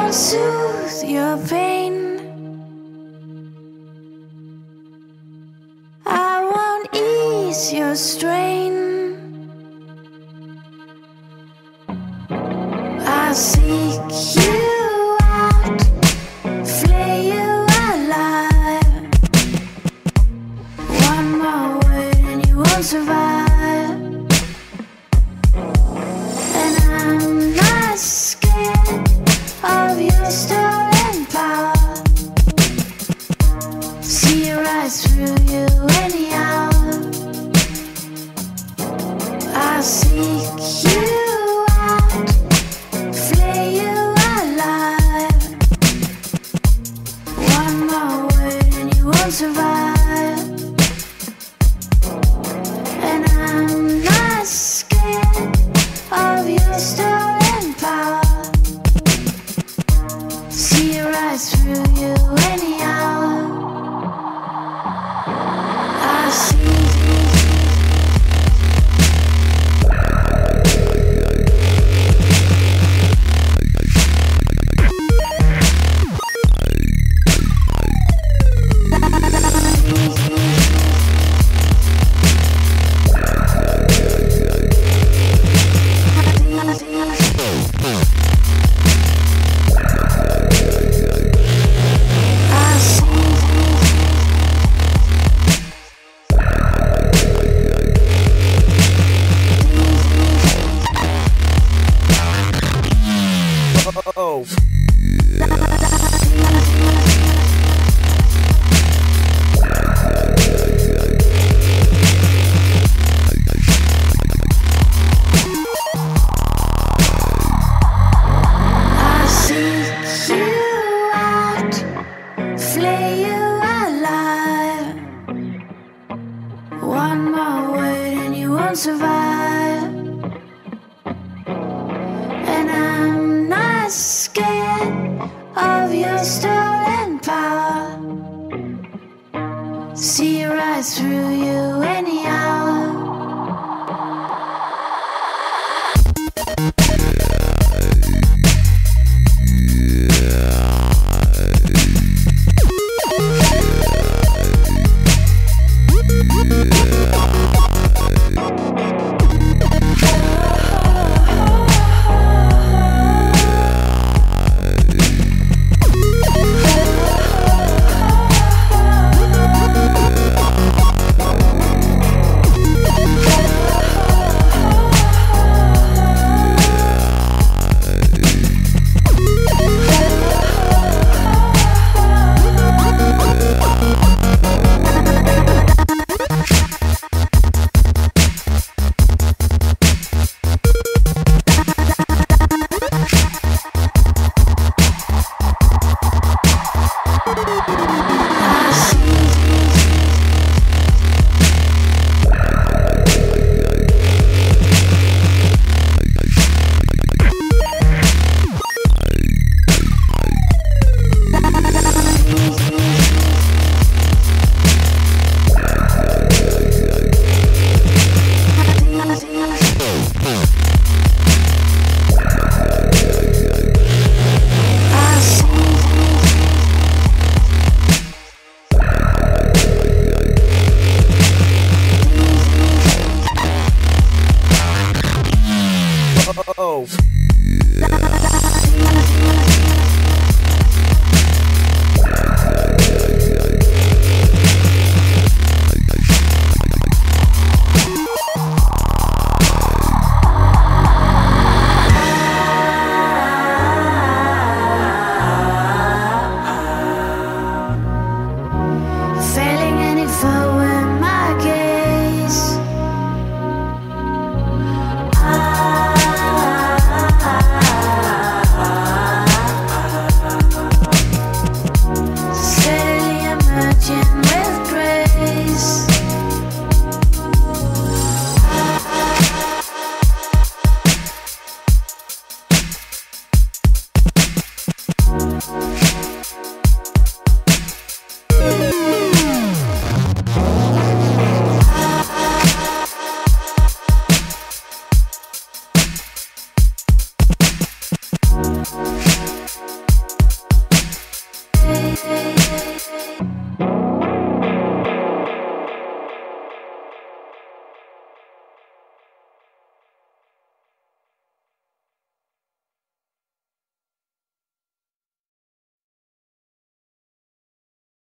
soothe your pain. I won't ease your strain. I'll seek you out, flay you alive. One more word and you won't survive. And I'm not scared of your stolen power. See right through you anyhow. I'll seek you out, flay you alive. One more word and you won't survive. And I'm not scared of your stolen power. See right through you anyhow. I see. Oh. I'll seek you out, flay you alive. One more word and you won't survive. And I'm not scared of your stolen power. See right through you anyhow.